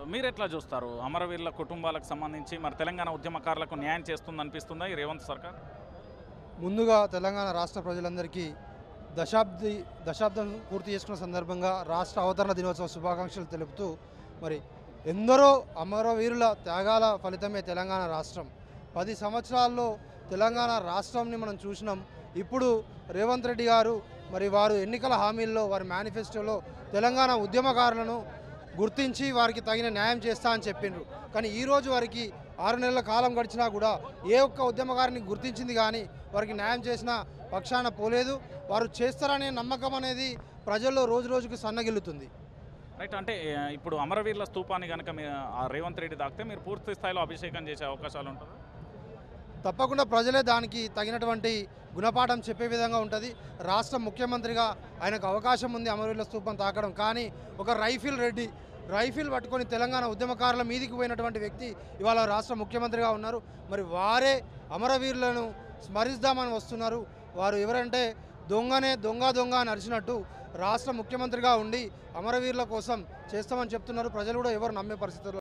మీరెట్లా చూస్తారు? అమరవీరుల కుటుంబాలకు సంబంధించి మరి తెలంగాణ ఉద్యమకారులకు న్యాయం చేస్తుందనిపిస్తుందా ఈ రేవంత్ సర్కార్? ముందుగా తెలంగాణ రాష్ట్ర ప్రజలందరికీ దశాబ్దం పూర్తి చేసుకున్న సందర్భంగా రాష్ట్ర అవతరణ దినోత్సవ శుభాకాంక్షలు తెలుపుతూ మరి ఎందరో అమరవీరుల త్యాగాల ఫలితమే తెలంగాణ రాష్ట్రం. 10 సంవత్సరాల్లో తెలంగాణ రాష్ట్రంని మనం చూసినాం. ఇప్పుడు రేవంత్ రెడ్డి గారు మరి వారు ఎన్నికల హామీల్లో వారి మేనిఫెస్టోలో తెలంగాణ ఉద్యమకారులను గుర్తించి వారికి తగిన న్యాయం చేస్తా అని చెప్పిండ్రు. కానీ ఈరోజు వారికి 6 నెలల కాలం గడిచినా కూడా ఏ ఒక్క ఉద్యమకారిని గుర్తించింది కానీ వారికి న్యాయం చేసిన పక్షాన పోలేదు. వారు చేస్తారనే నమ్మకం అనేది ప్రజల్లో రోజు రోజుకు సన్నగిల్లుతుంది. రైట్. అంటే ఇప్పుడు అమరవీరుల స్తూపాన్ని కనుక రేవంత్ రెడ్డి దాకితే మీరు పూర్తి స్థాయిలో అభిషేకం చేసే అవకాశాలు ఉంటుందా? తప్పకుండా ప్రజలే దానికి తగినటువంటి గుణపాఠం చెప్పే విధంగా ఉంటుంది. రాష్ట్ర ముఖ్యమంత్రిగా ఆయనకు అవకాశం ఉంది అమరవీరుల స్తూపం తాకడం. కానీ ఒక రైఫిల్ పట్టుకొని తెలంగాణ ఉద్యమకారుల మీదికి పోయినటువంటి వ్యక్తి ఇవాళ రాష్ట్ర ముఖ్యమంత్రిగా ఉన్నారు. మరి వారే అమరవీరులను స్మరిద్దామని వస్తున్నారు. వారు ఎవరంటే దొంగ అని అరిచినట్టు రాష్ట్ర ముఖ్యమంత్రిగా ఉండి అమరవీరుల కోసం చేస్తామని చెప్తున్నారు. ప్రజలు కూడా ఎవరు నమ్మే పరిస్థితుల్లో